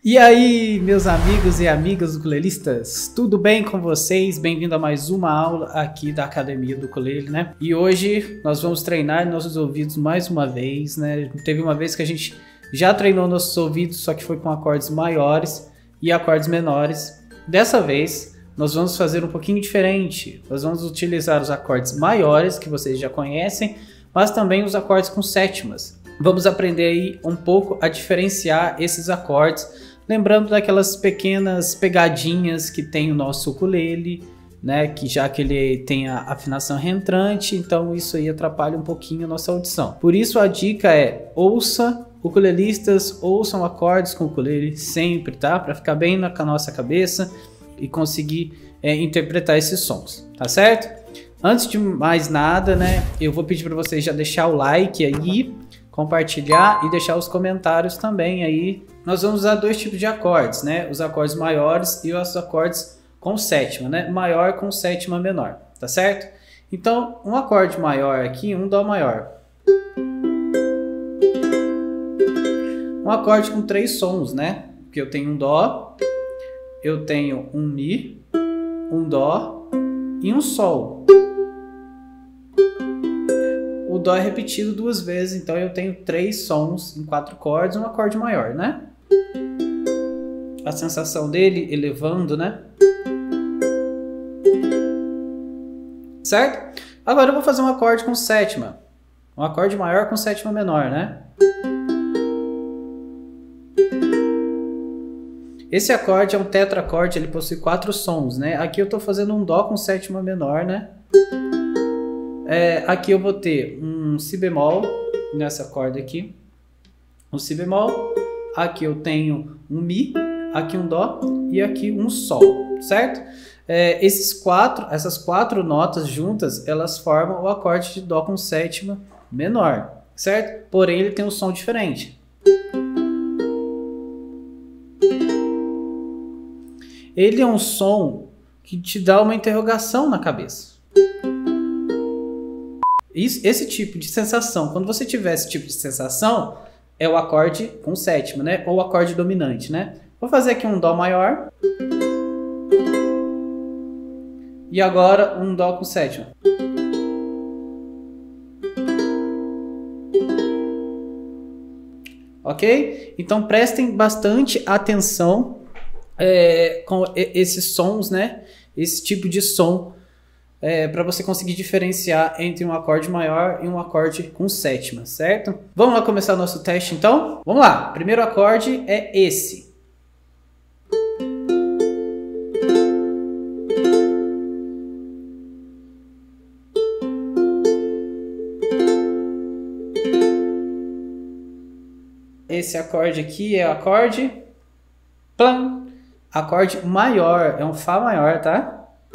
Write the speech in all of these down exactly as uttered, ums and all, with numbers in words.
E aí, meus amigos e amigas ukulelistas, tudo bem com vocês? Bem-vindo a mais uma aula aqui da Academia do Ukulele, né? E hoje nós vamos treinar nossos ouvidos mais uma vez, né? Teve uma vez que a gente já treinou nossos ouvidos, só que foi com acordes maiores e acordes menores. Dessa vez, nós vamos fazer um pouquinho diferente. Nós vamos utilizar os acordes maiores, que vocês já conhecem, mas também os acordes com sétimas. Vamos aprender aí um pouco a diferenciar esses acordes, lembrando daquelas pequenas pegadinhas que tem o nosso ukulele, né? Que já que ele tem a afinação reentrante, então isso aí atrapalha um pouquinho a nossa audição. Por isso a dica é: ouça, ukulelistas, ouçam acordes com ukulele sempre, tá? Para ficar bem na nossa cabeça e conseguir é, interpretar esses sons, tá certo? Antes de mais nada, né? Eu vou pedir para vocês já deixar o like aí, compartilhar e deixar os comentários também aí. Nós vamos usar dois tipos de acordes, né? Os acordes maiores e os acordes com sétima, né? Maior com sétima menor, tá certo? Então, um acorde maior aqui, um dó maior. Um acorde com três sons, né? Porque eu tenho um dó, eu tenho um mi, um dó e um sol. O dó é repetido duas vezes, então eu tenho três sons em quatro cordas, um acorde maior, né? A sensação dele elevando, né? Certo? Agora eu vou fazer um acorde com sétima. Um acorde maior com sétima menor, né? Esse acorde é um tetracorde, ele possui quatro sons, né? Aqui eu estou fazendo um dó com sétima menor, né? É, aqui eu vou ter um si bemol nessa corda aqui, um si bemol, aqui eu tenho um mi, aqui um dó e aqui um sol, certo? É, esses quatro, essas quatro notas juntas, elas formam o acorde de dó com sétima menor, certo? Porém ele tem um som diferente. Ele é um som que te dá uma interrogação na cabeça. Isso, esse tipo de sensação, quando você tiver esse tipo de sensação, é o acorde com sétima, né? Ou o acorde dominante, né? Vou fazer aqui um dó maior. E agora um dó com sétima. Ok? Então prestem bastante atenção é, com esses sons, né? Esse tipo de som. É, para você conseguir diferenciar entre um acorde maior e um acorde com sétima, certo? Vamos lá começar o nosso teste então? Vamos lá, primeiro acorde é esse. Esse acorde aqui é o acorde Plam. Acorde maior, é um Fá maior, tá?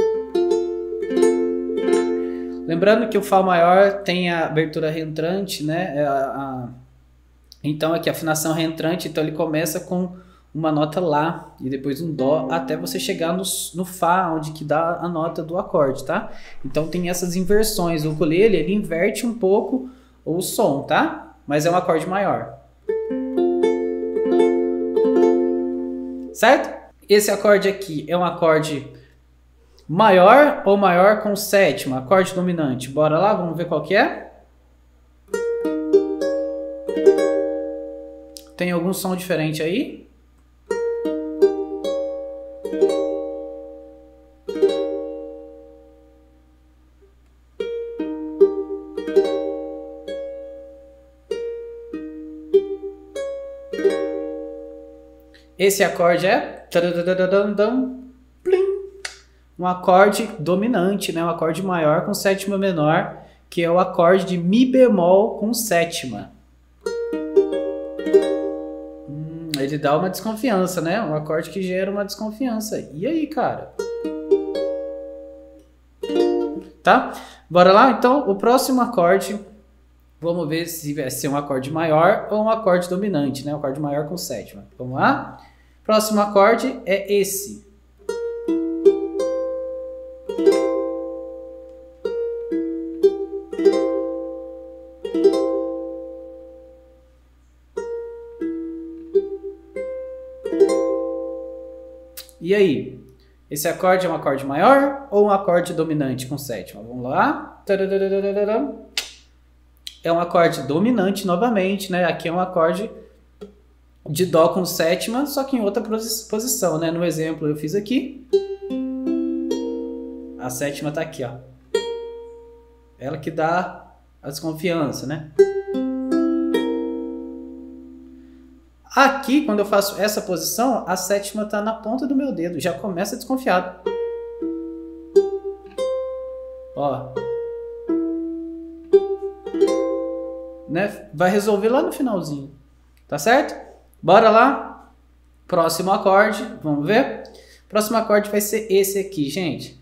Lembrando que o Fá maior tem a abertura reentrante, né? A, a... Então aqui a afinação reentrante, então ele começa com uma nota Lá e depois um Dó até você chegar no, no Fá, onde que dá a nota do acorde, tá? Então tem essas inversões. O ukulele, ele inverte um pouco o som, tá? Mas é um acorde maior. Certo? Esse acorde aqui é um acorde maior ou maior com sétima, acorde dominante. Bora lá, vamos ver qual que é? Tem algum som diferente aí? Esse acorde é um acorde dominante, né? Um acorde maior com sétima menor, que é o acorde de Mi bemol com sétima. Hum, ele dá uma desconfiança, né? Um acorde que gera uma desconfiança. E aí, cara? Tá? Bora lá? Então, o próximo acorde, vamos ver se vai ser um acorde maior ou um acorde dominante, né? Um acorde maior com sétima. Vamos lá? Próximo acorde é esse. E aí? Esse acorde é um acorde maior ou um acorde dominante com sétima? Vamos lá. É um acorde dominante novamente, né? Aqui é um acorde de Dó com sétima, só que em outra posição, né? No exemplo eu fiz aqui. A sétima tá aqui, ó. Ela que dá a desconfiança, né? Aqui, quando eu faço essa posição, a sétima tá na ponta do meu dedo. Já começa desconfiado. Ó. Né? Vai resolver lá no finalzinho. Tá certo? Bora lá. Próximo acorde. Vamos ver? Próximo acorde vai ser esse aqui, gente.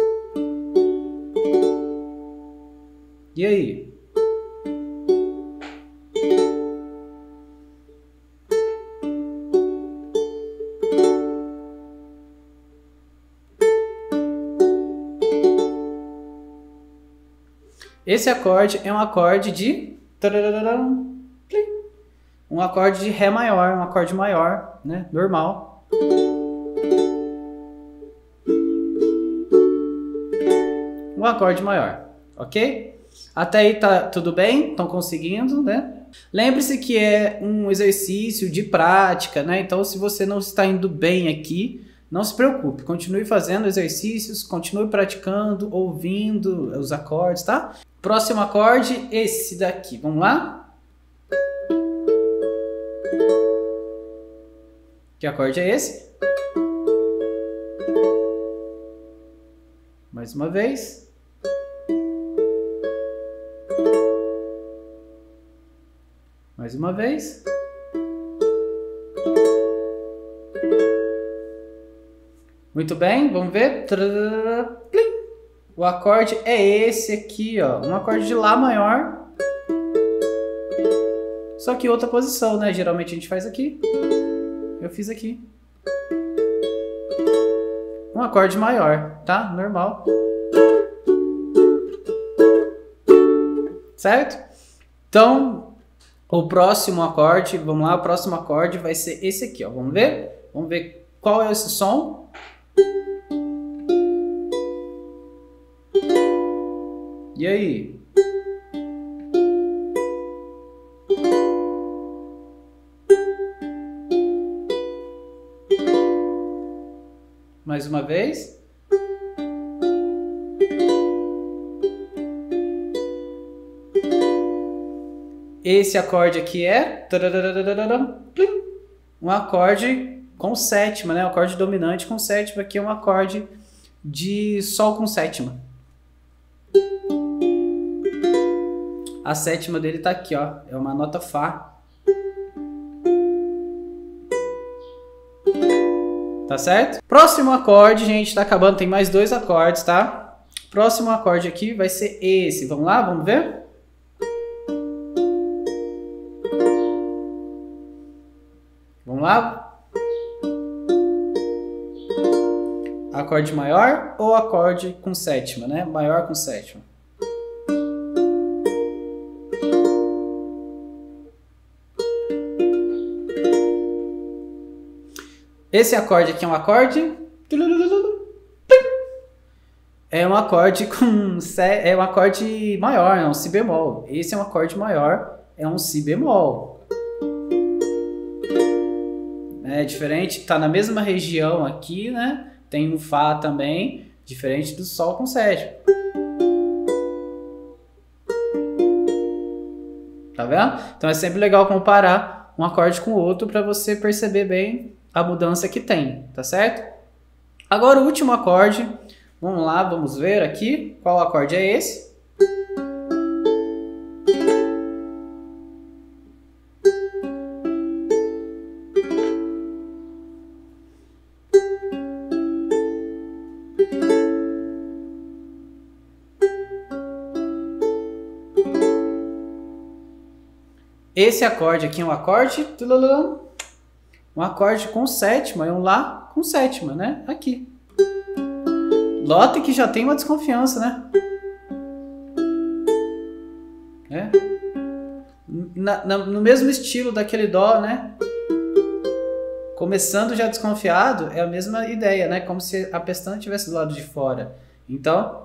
E aí? Esse acorde é um acorde de... Um acorde de Ré maior, um acorde maior, né? Normal. Um acorde maior, ok? Até aí tá tudo bem? Estão conseguindo, né? Lembre-se que é um exercício de prática, né? Então, se você não está indo bem aqui, não se preocupe. Continue fazendo exercícios, continue praticando, ouvindo os acordes, tá? Próximo acorde, esse daqui. Vamos lá? Que acorde é esse? Mais uma vez. Mais uma vez. Muito bem, vamos ver. O acorde é esse aqui, ó. Um acorde de Lá maior. Só que outra posição, né? Geralmente a gente faz aqui. Eu fiz aqui. Um acorde maior, tá? Normal. Certo? Então, o próximo acorde, vamos lá, o próximo acorde vai ser esse aqui, ó. Vamos ver? Vamos ver qual é esse som. E aí? Mais uma vez. Esse acorde aqui é um acorde com sétima, né? Um acorde dominante com sétima. Aqui é um acorde de Sol com sétima. A sétima dele tá aqui, ó. É uma nota Fá. Tá certo? Próximo acorde, gente, tá acabando. Tem mais dois acordes, tá? Próximo acorde aqui vai ser esse. Vamos lá? Vamos ver? Vamos lá? Acorde maior ou acorde com sétima, né? Maior com sétima. Esse acorde aqui é um acorde... É um acorde com... É um acorde maior, é um Si bemol. Esse é um acorde maior, é um Si bemol. É diferente, tá na mesma região aqui, né? Tem um Fá também, diferente do Sol com sétima. Tá vendo? Então é sempre legal comparar um acorde com o outro para você perceber bem a mudança que tem, tá certo? Agora o último acorde, vamos lá, vamos ver aqui qual acorde é esse. Esse acorde aqui é um acorde, um acorde com sétima, é um Lá com sétima, né? Aqui. Nota que já tem uma desconfiança, né? É. Na, na, no mesmo estilo daquele Dó, né? começando já desconfiado, é a mesma ideia, né? Como se a pestana estivesse do lado de fora. Então,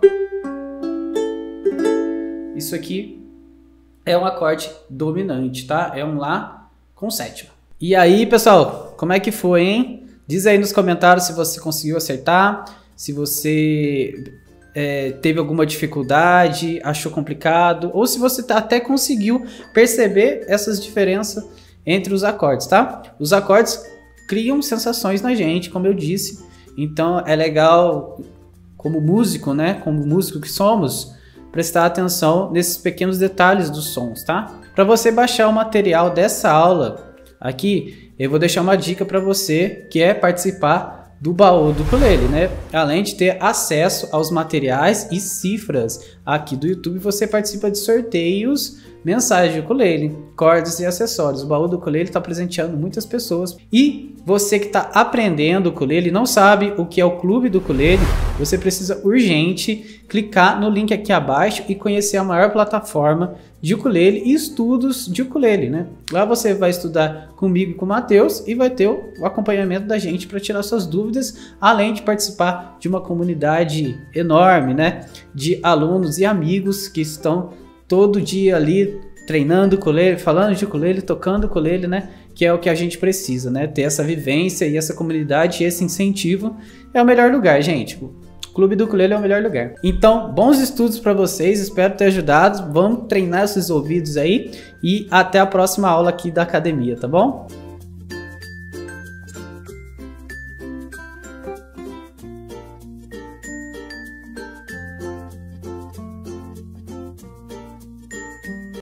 isso aqui é um acorde dominante, tá? É um Lá com sétima. E aí, pessoal, como é que foi, hein? Diz aí nos comentários se você conseguiu acertar, se você é, teve alguma dificuldade, achou complicado, ou se você até conseguiu perceber essas diferenças entre os acordes, tá? Os acordes criam sensações na gente, como eu disse. Então é legal, como músico, né? Como músico que somos, prestar atenção nesses pequenos detalhes dos sons, tá? Para você baixar o material dessa aula aqui, eu vou deixar uma dica para você, que é participar do baú do ukulele, né? Além de ter acesso aos materiais e cifras aqui do YouTube, você participa de sorteios mensais de ukulele, cordas e acessórios. O baú do ukulele está presenteando muitas pessoas. E você que está aprendendo ukulele e não sabe o que é o Clube do Ukulele, você precisa urgente clicar no link aqui abaixo e conhecer a maior plataforma de ukulele e estudos de ukulele, né? Lá você vai estudar comigo e com o Matheus e vai ter o acompanhamento da gente para tirar suas dúvidas, além de participar de uma comunidade enorme, né? De alunos e amigos que estão todo dia ali treinando ukulele, falando de ukulele, tocando ukulele, né? Que é o que a gente precisa, né? Ter essa vivência e essa comunidade e esse incentivo é o melhor lugar, gente. O Clube do Ukulele é o melhor lugar. Então, bons estudos para vocês, espero ter ajudado. Vamos treinar esses ouvidos aí e até a próxima aula aqui da academia, tá bom?